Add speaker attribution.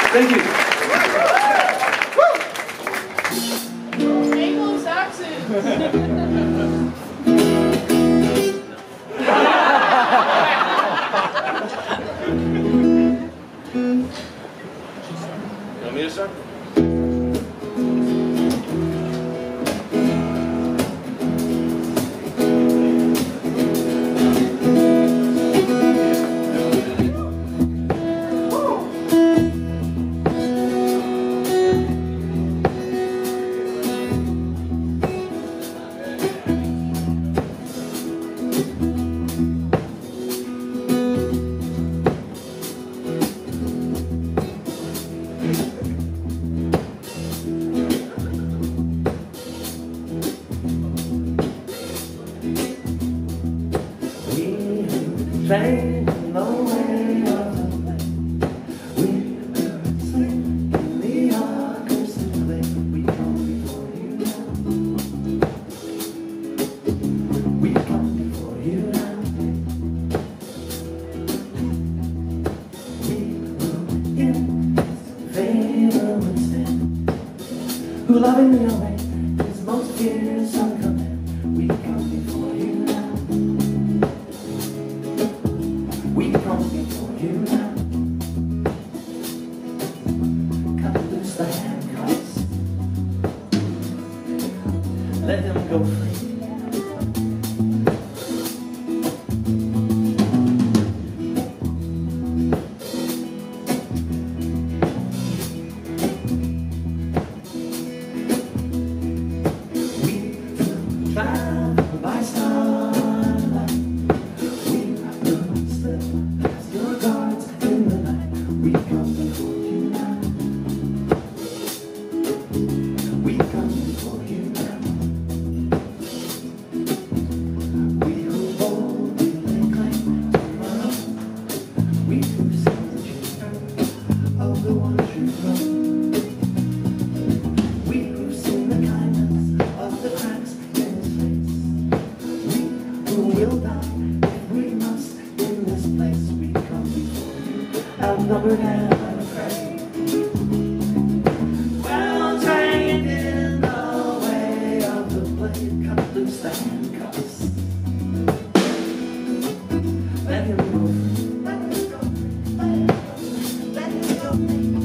Speaker 1: Thank you.
Speaker 2: Anglo-Saxon.
Speaker 3: You want me to start?
Speaker 4: Train the way of the plane. We could sleep in the August clay. We come before you now. We come before you now. We will in favor and stand. Who loving me away is most fierce on command. We come before you now. We come before you now. Cut loose the handcuffs. Let him go free. We will travel by starlight. We will slip past your guards in the night. We come before you now. We come before you now. We who boldly lay claim to our own. We who see the truth of the one true throne. We who've seen the kindness of the cracks in his face. We who will die if we must in this place. We come before you, outnumbered and unafraid. Well trained in the way of the blade. Cut loose the handcuffs. Let him go free. Let him go free. Let him go free.